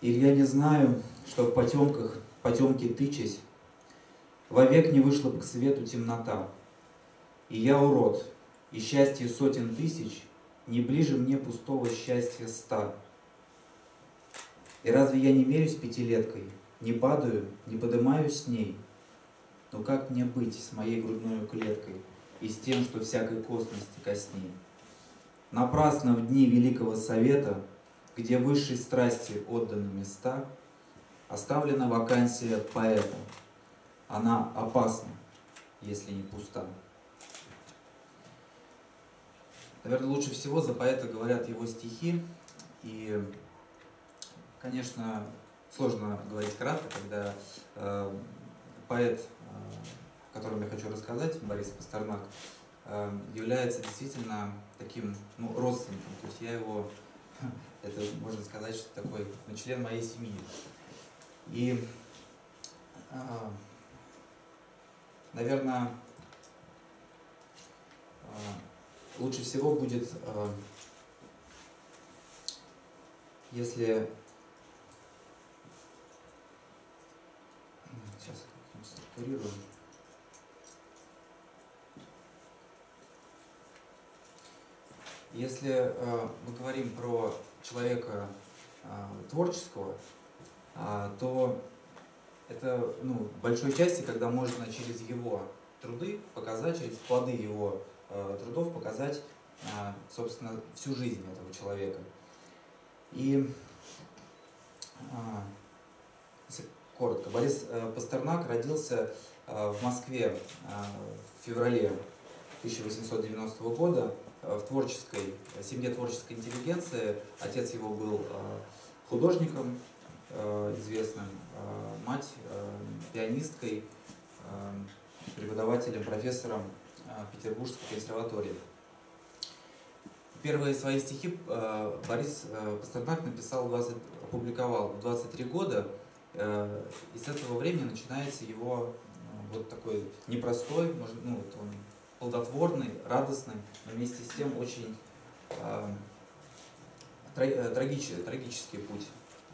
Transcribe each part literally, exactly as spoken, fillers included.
Или я не знаю, что в потемках, потемки тычась, вовек не вышла бы к свету темнота. И я урод, и счастье сотен тысяч не ближе мне пустого счастья ста. И разве я не мерюсь пятилеткой, не падаю, не подымаюсь с ней? Но как мне быть с моей грудной клеткой и с тем, что всякой косности косней? Напрасно в дни Великого Совета, где высшей страсти отданы места, оставлена вакансия поэта. Она опасна, если не пуста. Наверное, лучше всего за поэта говорят его стихи. И, конечно, сложно говорить кратко, когда э, поэт, э, о котором я хочу рассказать, Борис Пастернак, э, является действительно таким, ну, родственником. То есть я его, это можно сказать, что такой, ну, член моей семьи. И, э, наверное, э, лучше всего будет, э, если... Сейчас как-нибудь структурируем. Если э, мы говорим про человека э, творческого, э, то это, ну, в большой части, когда можно через его труды показать, через плоды его э, трудов показать, э, собственно, всю жизнь этого человека. И, э, если коротко, Борис э, Пастернак родился э, в Москве э, в феврале тысяча восемьсот девяностого года в творческой в семье творческой интеллигенции. Отец его был э, художником э, известным, э, мать э, пианисткой, э, преподавателем, профессором э, Петербургской консерватории. Первые свои стихи э, Борис э, Пастернак написал, двадцать, опубликовал в двадцать три года. Э, и с этого времени начинается его э, вот такой непростой, может, ну, вот он плодотворный, радостный, но вместе с тем очень э, трагический, трагический путь.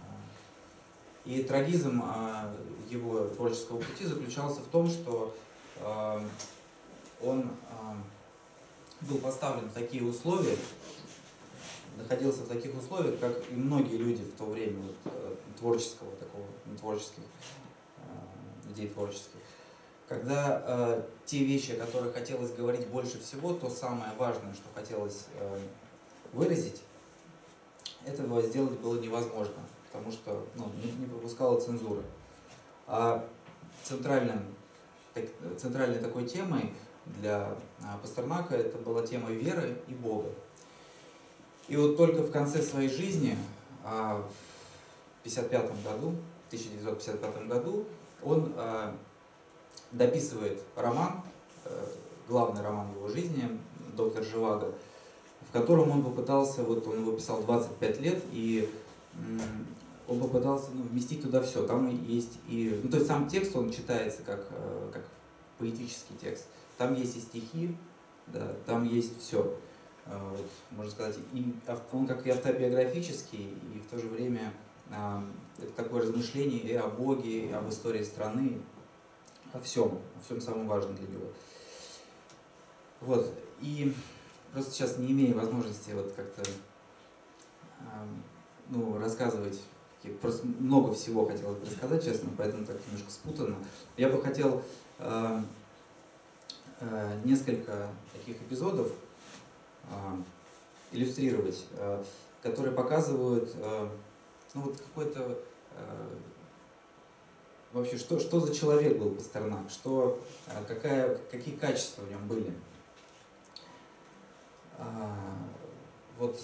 И трагизм э, его творческого пути заключался в том, что э, он э, был поставлен в такие условия, находился в таких условиях, как и многие люди в то время, вот, творческого, такого, творческих, э, людей творческих. Когда э, те вещи, о которых хотелось говорить больше всего, то самое важное, что хотелось э, выразить, этого сделать было невозможно, потому что, ну, не, не пропускала цензура. А центральным, так, центральной такой темой для э, Пастернака это была тема веры и Бога. И вот только в конце своей жизни, э, в пятьдесят пятом году, тысяча девятьсот пятьдесят пятом году, он э, дописывает роман, главный роман его жизни, «Доктор Живаго», в котором он попытался, вот он его писал двадцать пять лет, и он попытался, ну, вместить туда все. Там есть и, ну, то есть сам текст, он читается как, как поэтический текст. Там есть и стихи, да, там есть все. Вот, можно сказать, и он как и автобиографический, и в то же время это такое размышление и о Боге, и об истории страны, о всем, о всем самом важном для него. Вот. И просто сейчас не имею возможности вот как-то э, ну, рассказывать, просто много всего хотелось бы рассказать, честно, поэтому так немножко спутанно. Я бы хотел э, э, несколько таких эпизодов э, иллюстрировать, э, которые показывают э, ну, вот какой-то э, вообще, что, что за человек был Пастернак, что, какая, какие качества в нем были. А, вот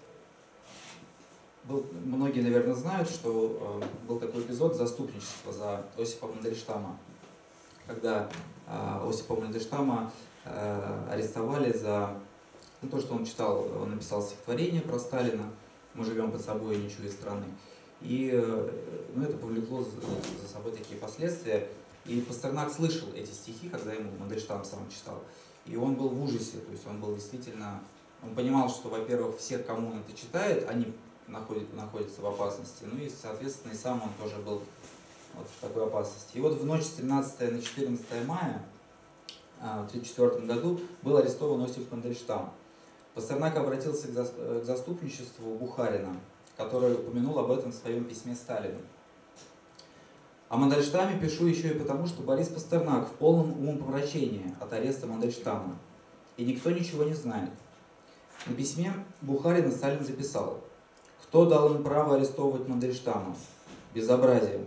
был, многие, наверное, знают, что а, был такой эпизод заступничества за Осипа Мандельштама, когда а, Осипа Мандельштама а, арестовали за ну, то, что он читал, он написал стихотворение про Сталина «Мы живем под собой, не чуя страны». И ну, это повлекло за, за собой такие последствия. И Пастернак слышал эти стихи, когда ему Мандельштам сам читал. И он был в ужасе, то есть он был действительно... Он понимал, что, во-первых, все, кому он это читает, они находит, находится в опасности. Ну и, соответственно, и сам он тоже был вот в такой опасности. И вот в ночь с тринадцатого на четырнадцатое мая в тысяча девятьсот тридцать четвёртом году был арестован Осип Мандельштам. Пастернак обратился к заступничеству Бухарина, который упомянул об этом в своем письме Сталину. О Мандельштаме пишу еще и потому, что Борис Пастернак в полном умопомрачении от ареста Мандельштама, и никто ничего не знает. На письме Бухарина Сталин записал: «Кто дал им право арестовывать Мандельштама? Безобразие».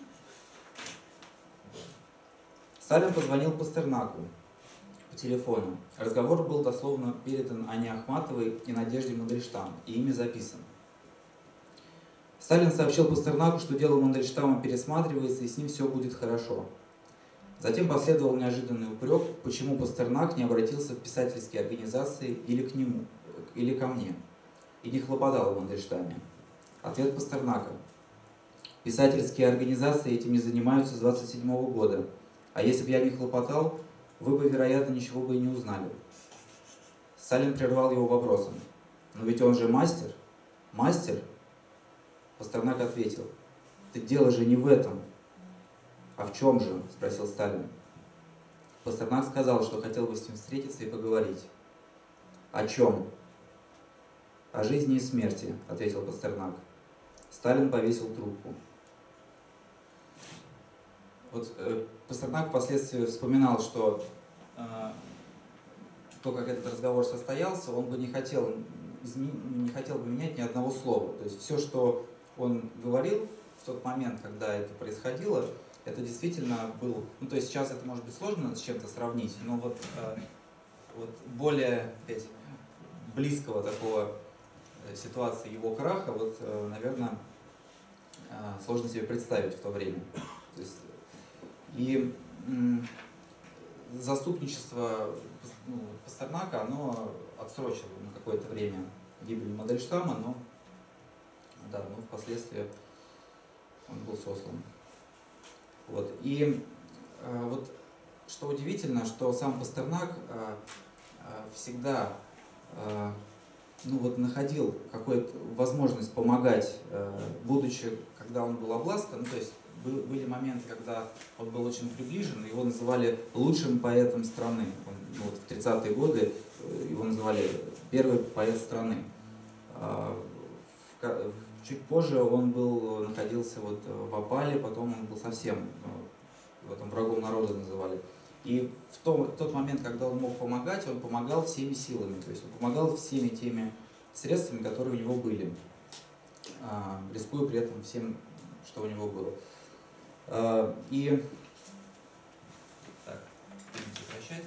Сталин позвонил Пастернаку по телефону. Разговор был дословно передан Анне Ахматовой и Надежде Мандельштам, и ими записан. Сталин сообщил Пастернаку, что дело Мандельштама пересматривается и с ним все будет хорошо. Затем последовал неожиданный упрек, почему Пастернак не обратился в писательские организации или к нему, или ко мне, и не хлопотал о Мандельштаме. Ответ Пастернака: писательские организации этим не занимаются с двадцать седьмого года, а если бы я не хлопотал, вы бы, вероятно, ничего бы и не узнали. Сталин прервал его вопросом: но ведь он же мастер. Мастер? Пастернак ответил: так дело же не в этом. А в чем же? Спросил Сталин. Пастернак сказал, что хотел бы с ним встретиться и поговорить. О чем? О жизни и смерти, ответил Пастернак. Сталин повесил трубку. Вот э, Пастернак впоследствии вспоминал, что э, то, как этот разговор состоялся, он бы не хотел, изме... не хотел бы менять ни одного слова. То есть все, что он говорил в тот момент, когда это происходило, это действительно был... Ну, то есть сейчас это может быть сложно с чем-то сравнить, но вот, э, вот более опять, близкого такого ситуации его краха, вот, э, наверное, э, сложно себе представить в то время. То есть, и м, заступничество ну, Пастернака, оно отсрочило на какое-то время гибель Мандельштама, но, да, но впоследствии он был сослан. Вот. И э, вот что удивительно, что сам Пастернак э, э, всегда э, ну, вот, находил какую-то возможность помогать, э, будучи, когда он был обласкан, ну, то есть был, были моменты, когда он был очень приближен, его называли лучшим поэтом страны. Он, ну, вот в тридцатые годы его называли первый поэт страны. А, в, чуть позже он был, находился вот в опале, потом он был совсем в этом врагом народа называли. И в, том, в тот момент, когда он мог помогать, он помогал всеми силами, то есть он помогал всеми теми средствами, которые у него были, а, рискуя при этом всем, что у него было. А, и так, будем сокращать.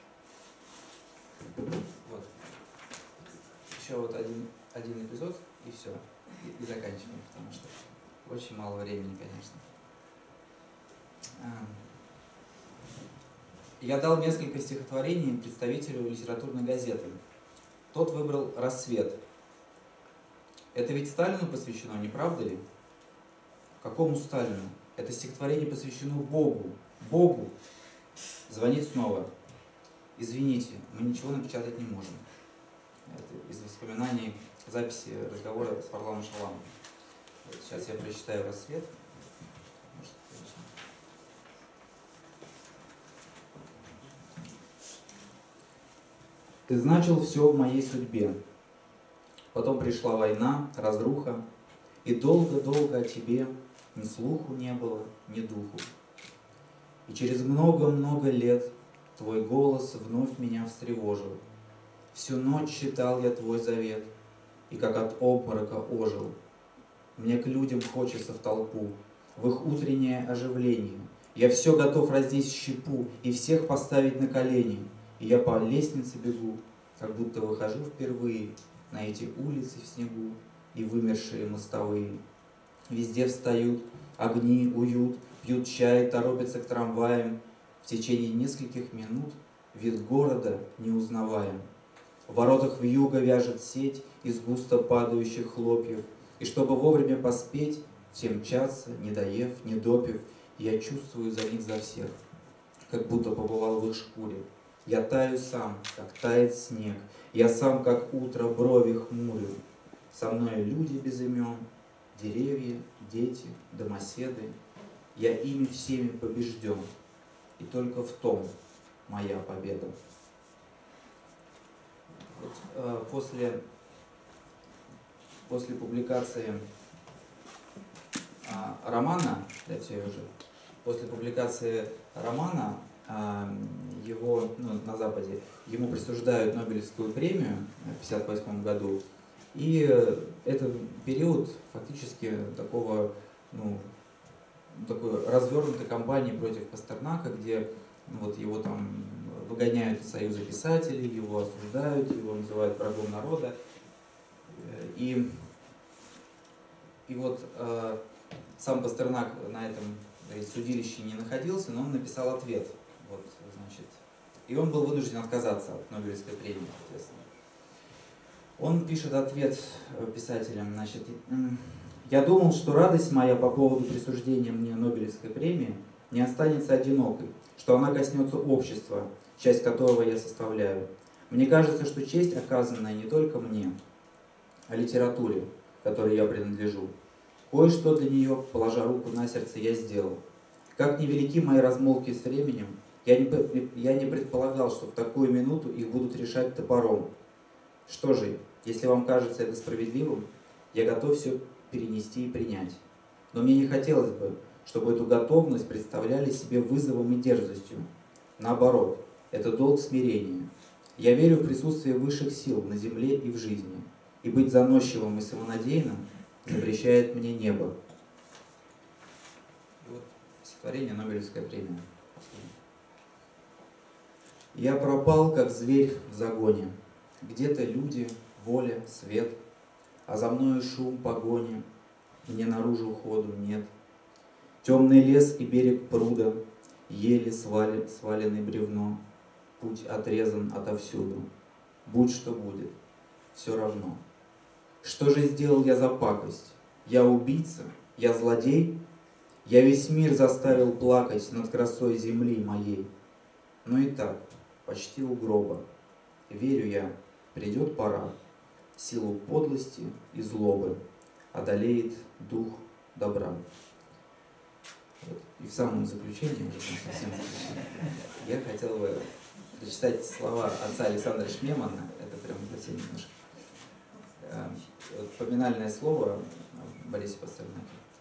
Вот. Еще вот один, один эпизод, и все. И, и заканчиваем, потому что очень мало времени, конечно. Я дал несколько стихотворений представителю литературной газеты. Тот выбрал «Рассвет». Это ведь Сталину посвящено, не правда ли? Какому Сталину? Это стихотворение посвящено Богу. Богу! Звонит снова. Извините, мы ничего напечатать не можем. Это из воспоминаний записи разговора с Варламом Шаламовым. Вот сейчас я прочитаю «Рассвет». Ты значил все в моей судьбе. Потом пришла война, разруха, и долго-долго о тебе ни слуху не было, ни духу. И через много-много лет твой голос вновь меня встревожил. Всю ночь читал я твой завет, и как от обморока ожил. Мне к людям хочется в толпу, в их утреннее оживление. Я все готов разнести в щепу и всех поставить на колени. И я по лестнице бегу, как будто выхожу впервые на эти улицы в снегу и вымершие мостовые. Везде встают огни, уют, пьют чай, торопятся к трамваям. В течение нескольких минут вид города не узнаваем. В воротах вьюга вяжет сеть из густо падающих хлопьев. И чтобы вовремя поспеть, все мчатся, не доев, не допив. Я чувствую за них за всех, как будто побывал в их шкуре. Я таю сам, как тает снег, я сам, как утро, брови хмурю. Со мной люди без имен, деревья, дети, домоседы. Я ими всеми побежден, и только в том моя победа. Вот, э, после, после публикации э, романа, дайте уже, после публикации романа э, его, ну, на Западе, ему присуждают Нобелевскую премию в тысяча девятьсот пятьдесят восьмом году. И это период фактически такого, ну, такой развернутой кампании против Пастернака, где вот его там выгоняют из Союза писателей, его осуждают, его называют врагом народа. И, и вот э, сам Пастернак на этом судилище не находился, но он написал ответ. Вот, значит, и он был вынужден отказаться от Нобелевской премии, соответственно. Он пишет ответ писателям, значит, «Я думал, что радость моя по поводу присуждения мне Нобелевской премии не останется одинокой, что она коснется общества, часть которого я составляю. Мне кажется, что честь, оказанная не только мне, а литературе, которой я принадлежу, кое-что для нее, положа руку на сердце, я сделал. Как невелики мои размолвки с временем, я не, я не предполагал, что в такую минуту их будут решать топором. Что же, если вам кажется это справедливым, я готов все перенести и принять. Но мне не хотелось бы, чтобы эту готовность представляли себе вызовом и дерзостью. Наоборот, это долг смирения. Я верю в присутствие высших сил на земле и в жизни, и быть заносчивым и самонадеянным запрещает мне небо». И вот стихотворение «Нобелевская премия». «Я пропал, как зверь в загоне. Где-то люди, воля, свет, а за мною шум погони, мне наружу ходу нет. Темный лес и берег пруда, еле свали, сваленный бревно, путь отрезан отовсюду. Будь что будет, все равно. Что же сделал я за пакость? Я убийца? Я злодей? Я весь мир заставил плакать над красой земли моей. Но и так, почти у гроба, верю я, придет пора, силу подлости и злобы одолеет дух добра». Вот. И в самом заключении, уже совсем заключение, я хотел бы прочитать слова отца Александра Шмемана. Это прям совсем немножко поминальное слово Бориса Пастернака.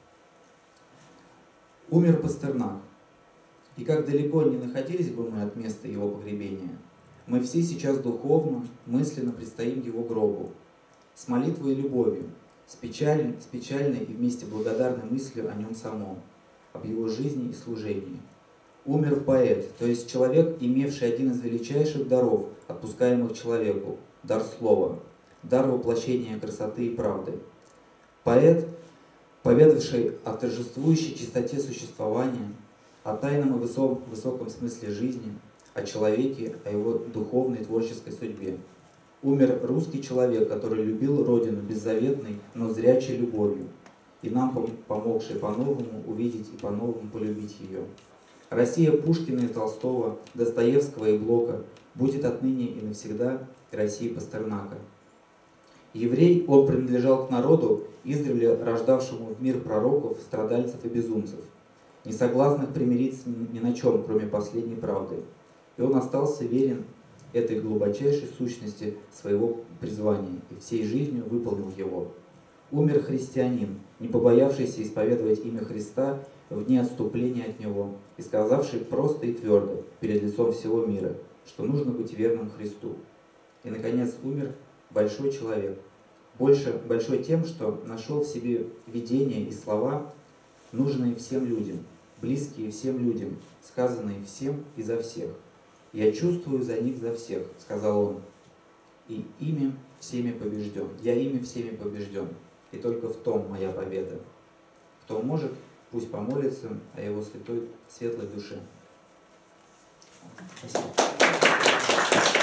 «Умер Пастернак, и как далеко не находились бы мы от места его погребения, мы все сейчас духовно, мысленно предстоим его гробу, с молитвой и любовью, с печальной, с печальной и вместе благодарной мыслью о нем самом, об его жизни и служении. Умер поэт, то есть человек, имевший один из величайших даров, отпускаемых человеку, дар слова, дар воплощения красоты и правды. Поэт, поведавший о торжествующей чистоте существования, о тайном и высоком, высоком смысле жизни, о человеке, о его духовной и творческой судьбе. Умер русский человек, который любил Родину беззаветной, но зрячей любовью, и нам помогший по-новому увидеть и по-новому полюбить ее. Россия Пушкина и Толстого, Достоевского и Блока будет отныне и навсегда Россией Пастернака. Еврей, он принадлежал к народу, издревле рождавшему в мир пророков, страдальцев и безумцев, не согласных примириться ни на чем, кроме последней правды. И он остался верен этой глубочайшей сущности своего призвания и всей жизнью выполнил его. Умер христианин, не побоявшийся исповедовать имя Христа в дни отступления от Него и сказавший просто и твердо перед лицом всего мира, что нужно быть верным Христу. И, наконец, умер большой человек, больше большой тем, что нашел в себе видения и слова, нужные всем людям, близкие всем людям, сказанные всем и за всех. «Я чувствую за них за всех», — сказал он, — «и ими всеми побежден. Я ими всеми побежден, и только в том моя победа. Кто может, пусть помолится о его святой, светлой душе». Спасибо.